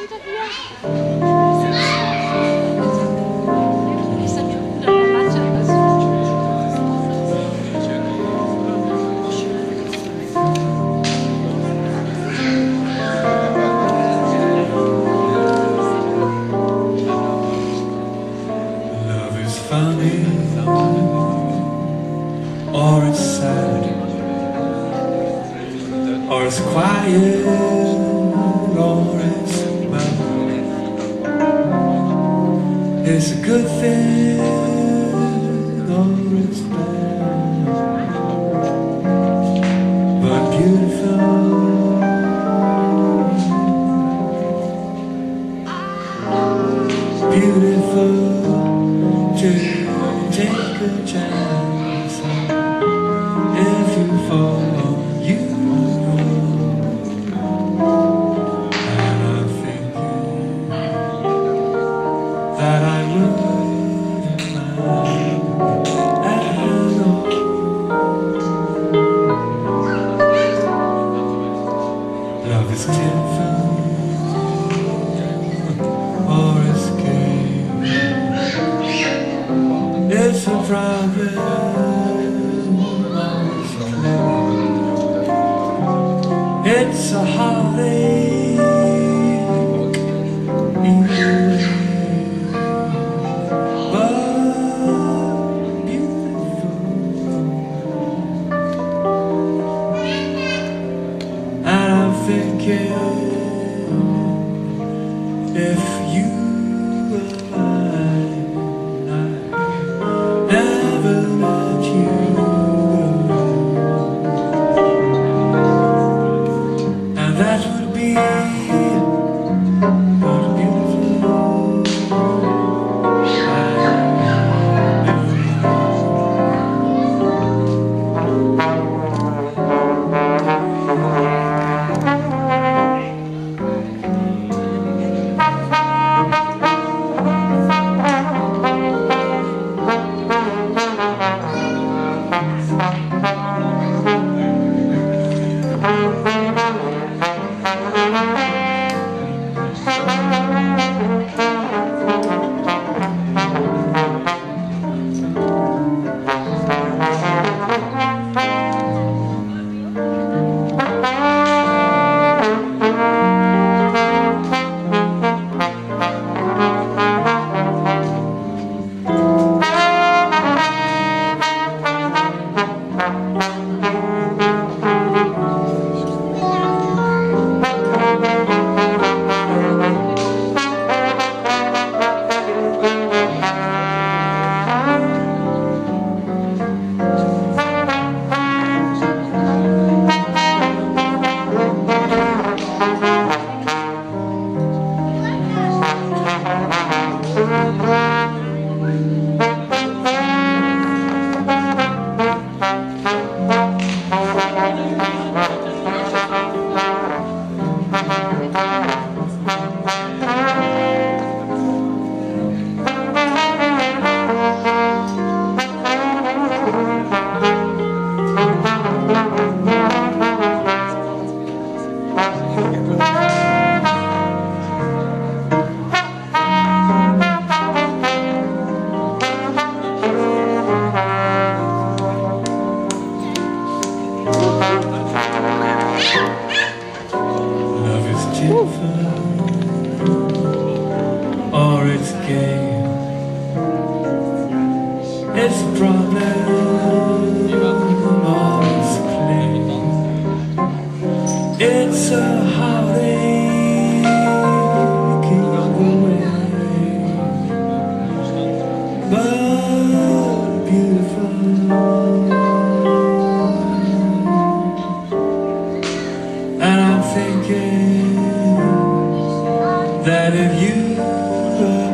funny, or it's sad, or it's quiet, or it's bad. It's a good thing, or it's bad, but beautiful. Beautiful to take a chance on. If you fall, you fall. And I'm thinking that I wouldn't mind at all. Love is tearful, or it's gay. It's a problem, it's a heartache, but beautiful. And I'm thinking, if you were mine, never let you go, and that would be but beautiful. Love is tearful, or it's gay. It's a problem, or it's play. It's a heartache away, but beautiful. And I'm thinking that if you were